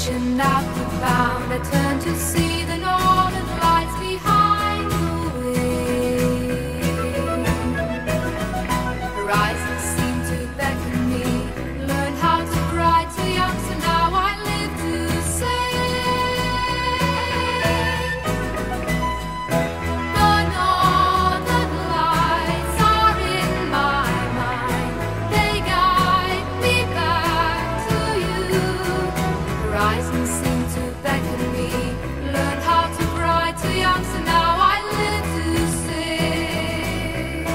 ocean out we found. I turned to see the northern lights behind the wind. Horizons seemed to beckon me. Learned how to cry too young, so now I live to sing. The northern lights are in my mind. They guide me back to you. Horizons seem to beckon me. Learned how to cry too young, so now I live to sing.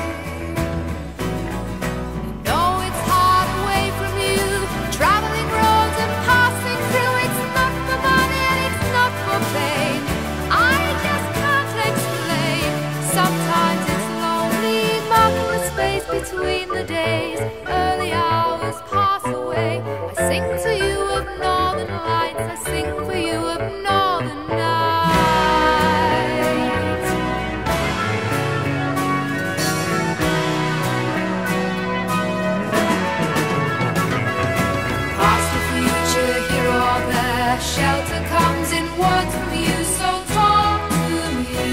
You know it's hard away from you, traveling roads and passing through. It's not for money and it's not for fame. I just can't explain. Sometimes it's lonely, marking space between the days. Early hours pass away. I sing to you of northern lights. I sing for you of northern nights. Past the future, here or there, shelter comes in words from you, so talk to me.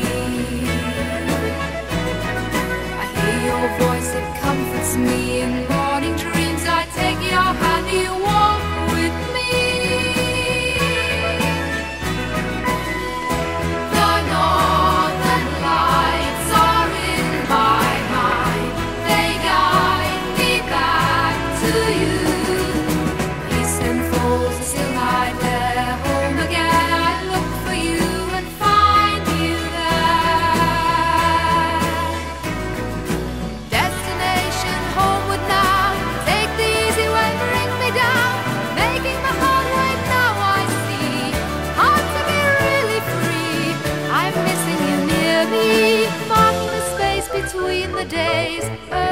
I hear your voice, it comforts me. In morning dreams I take your hand, you walk with me. The northern lights are in my mind. They guide me back to you. Peace enfolds still hide there. Home again I look for you and find you there. Destination homeward now. Take the easy way, bring me down. Making my heart wait, now I see. Hard to be really free. I'm missing you near me, marking the space between the days.